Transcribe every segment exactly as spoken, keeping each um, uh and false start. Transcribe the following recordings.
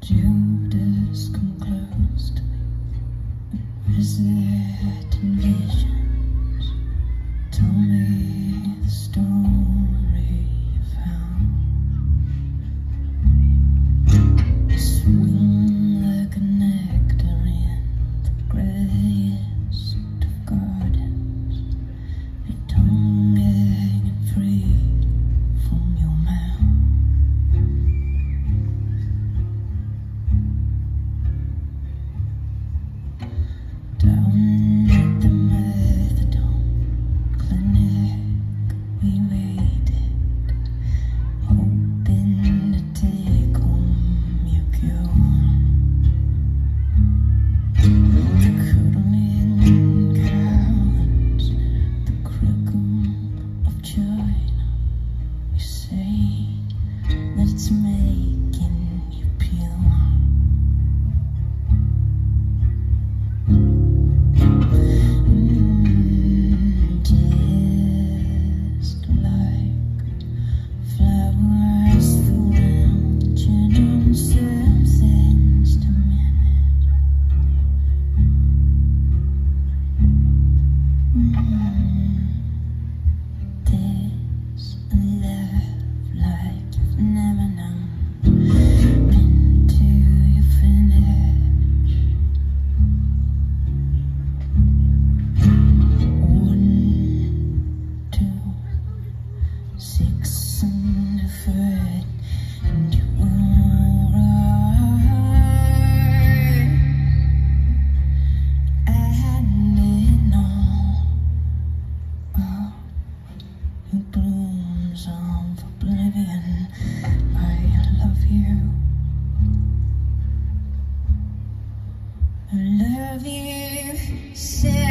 Judas, come close to me. Visit in visions. Tell me the story you found. Swing like a nectar in the grayest of gardens. Your tongue hanging free from your mouth. Down at the methadone clinic we waited, hoping to take home your cure. The cuddling cowards, the crickle of China. You say that it's making you pure. Mm, just like flowers flouncing in some things to manage. Mm, there's a love like you've never known. Been till you finish. One, two, six and a third, and you were right. And in all of your blooms of oblivion, I love you. I love you, say.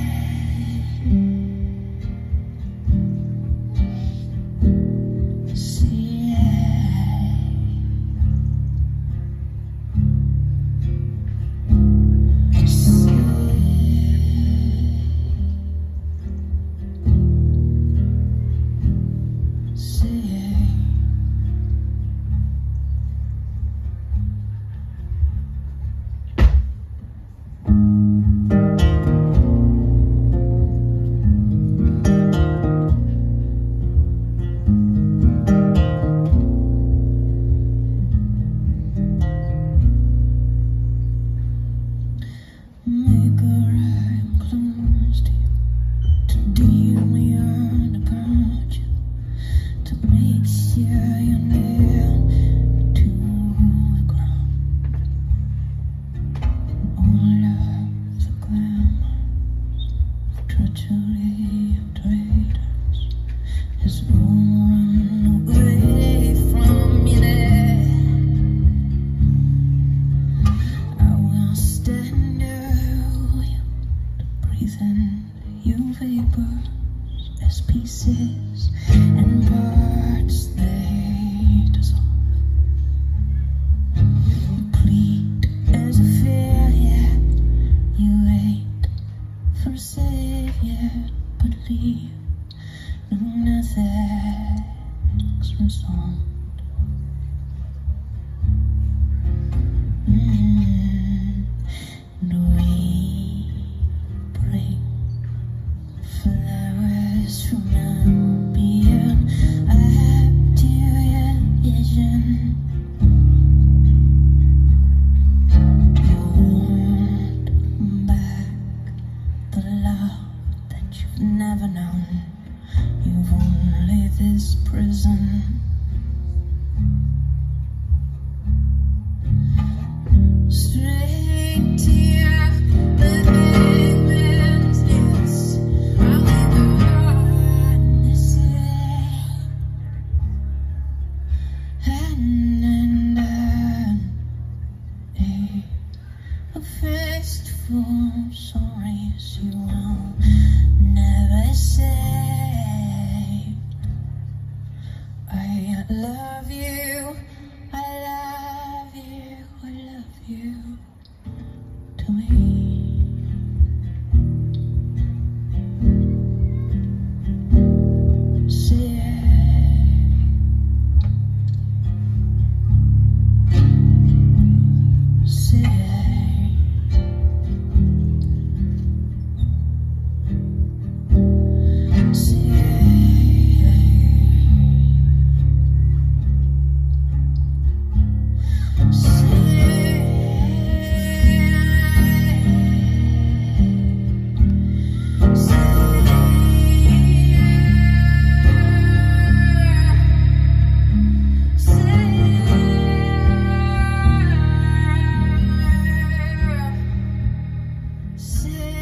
Make a rhyme close to you, to deal me on about you, to make sure you're nailed to the ground. All of the glamours of treachery of traitors is born away from you there. I will stand breathing your vapors as pieces and parts they dissolve. Complete as a failure, you wait for a savior, but leave no nothing's resolved. Mm, and we bring flowers from Oblivion up to your vision. Hold back the love that you've never known. You've only this prison. Straight to your living yes. I'll be the one to say. And and and a festival of stories you will never say. I love you, I love you, I love you to me. Say say